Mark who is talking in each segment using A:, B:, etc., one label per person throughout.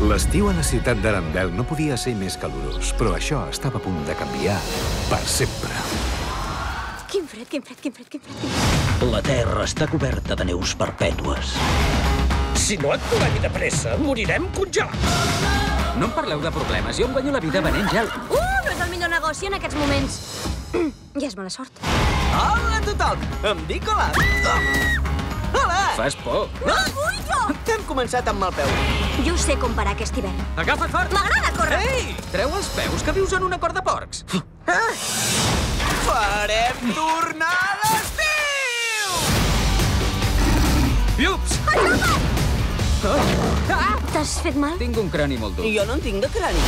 A: L'estiu a la ciutat d'Arendelle no podia ser més calorós, però això estava a punt de canviar per sempre.
B: Quin fred, quin fred, quin fred, quin fred.
C: La Terra està coberta de neus perpètues.
D: Si no actuem de pressa, morirem congelats.
E: No em parleu de problemes, jo em guanyo la vida venent gel.
B: No és el millor negoci en aquests moments. Ja és mala sort.
F: Hola a tothom! Em dic Olaf. Hola!
E: Fas por.
B: No vull jo!
F: Hem començat amb mal peu.
B: Jo sé com parar aquest hivern.
E: Agafa't fort!
B: M'agrada córrer!
E: Ei! Treu els peus, que vius en un acord de porcs.
F: Farem tornada d'estiu!
E: Iups!
B: T'has fet mal?
E: Tinc un crani molt dur.
F: Jo no en tinc de crani.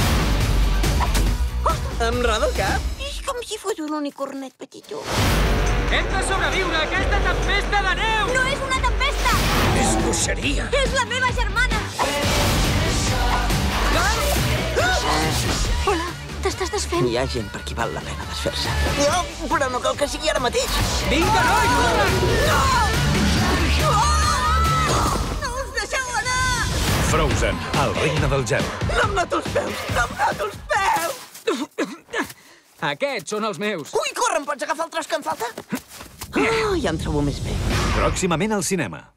F: Em roda el cap.
B: És com si fos un unicornet petitó.
E: Hem de sobreviure a aquesta tempesta de neu!
B: No és una tempesta!
D: És bruixeria.
B: És la meva germana! Hola, t'estàs desfent?
F: Hi ha gent per qui val la pena desfer-se. No, però no cal que sigui ara mateix.
E: Vinga, noi, corre!
B: No us deixeu anar!
A: Frozen, el regne del gel.
F: No em noto els peus! No em noto els peus!
E: Aquests són els meus.
F: Ui, corre, em pots agafar el tros que em falta? Oh, ja em trobo més bé.
A: Pròximament al cinema.